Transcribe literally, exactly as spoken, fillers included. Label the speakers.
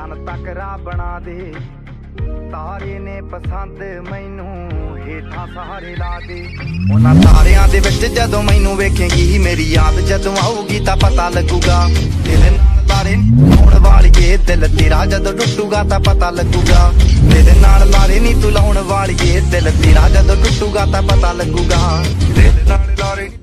Speaker 1: चन तक राह बना दे। तारे ने पसंद मैनू हेठां सहारे ला दे। उन्हां तारियां दे विच जदों मैनू वेखेगी मेरी याद जदों आऊगी तां पता लगूगा। तेरे नाल लारे लाउण वालिए दिल तेरा जदों टुटूगा तां पता लगूगा। तेरे नाल लारे नी तू लाउण वालिए दिल तेरा जदों टुटूगा तां पता लगूगा। तेरे नाल लारे